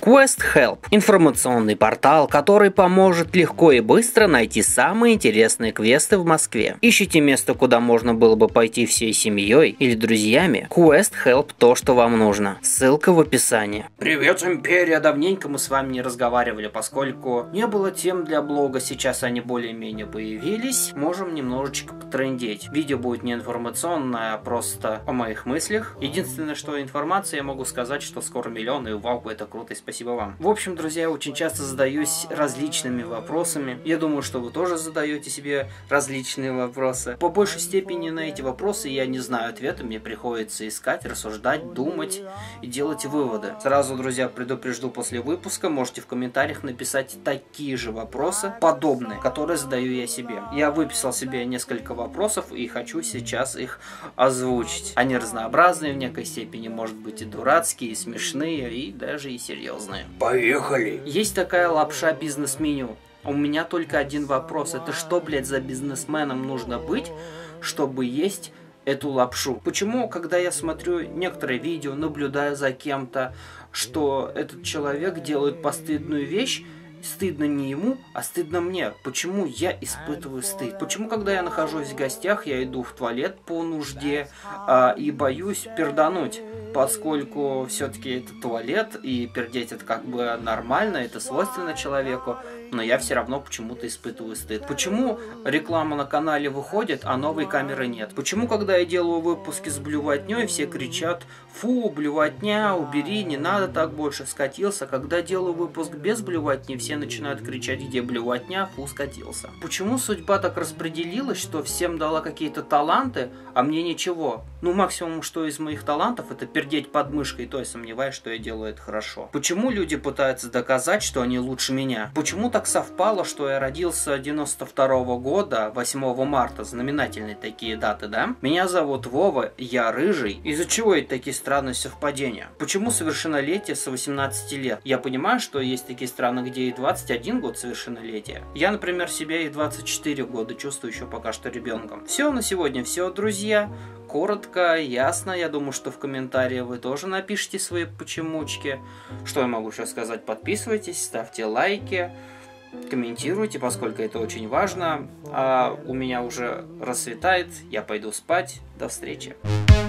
Quest Help – информационный портал, который поможет легко и быстро найти самые интересные квесты в Москве. Ищите место, куда можно было бы пойти всей семьей или друзьями? Quest Help – то, что вам нужно. Ссылка в описании. Привет, Империя! Давненько мы с вами не разговаривали, поскольку не было тем для блога, сейчас они более-менее появились. Можем немножечко потрындеть. Видео будет не информационное, а просто о моих мыслях. Единственное, что информация, я могу сказать, что скоро миллион, и вау, это круто, и спасибо вам. В общем, друзья, я очень часто задаюсь различными вопросами. Я думаю, что вы тоже задаете себе различные вопросы. По большей степени на эти вопросы я не знаю ответа, мне приходится искать, рассуждать, думать и делать выводы. Сразу, друзья, предупрежду, после выпуска можете в комментариях написать такие же вопросы, подобные, которые задаю я себе. Я выписал себе несколько вопросов и хочу сейчас их озвучить. Они разнообразные, в некой степени, может быть, и дурацкие, и смешные, и даже и серьезные. Поехали! Есть такая лапша бизнес-меню. У меня только один вопрос. Это что, блядь, за бизнесменом нужно быть, чтобы есть эту лапшу? Почему, когда я смотрю некоторые видео, наблюдаю за кем-то, что этот человек делает постыдную вещь, стыдно не ему, а стыдно мне? Почему я испытываю стыд? Почему, когда я нахожусь в гостях, я иду в туалет по нужде и боюсь пердануть? Поскольку все-таки это туалет, и пердеть это как бы нормально, это свойственно человеку, но я все равно почему-то испытываю стыд. Почему реклама на канале выходит, а новой камеры нет? Почему, когда я делаю выпуски с блювотней, все кричат: фу, блювотня, убери, не надо так больше, скатился. Когда делаю выпуск без блювотни, все начинают кричать: где блювотня, фу, скатился. Почему судьба так распределилась, что всем дала какие-то таланты, а мне ничего? Ну, максимум, что из моих талантов, это пердеть под мышкой, то я сомневаюсь, что я делаю это хорошо. Почему люди пытаются доказать, что они лучше меня? Почему так совпало, что я родился 92-го года, 8 марта, знаменательные такие даты, да? Меня зовут Вова, я рыжий. Из-за чего это такие странные совпадения? Почему совершеннолетие с 18 лет? Я понимаю, что есть такие страны, где и 21 год совершеннолетия. Я, например, себя и 24 года чувствую еще пока что ребенком. Все на сегодня, все, друзья. Коротко, ясно. Я думаю, что в комментариях вы тоже напишите свои почемучки. Что я могу сейчас сказать? Подписывайтесь, ставьте лайки, комментируйте, поскольку это очень важно. А у меня уже рассветает, я пойду спать. До встречи.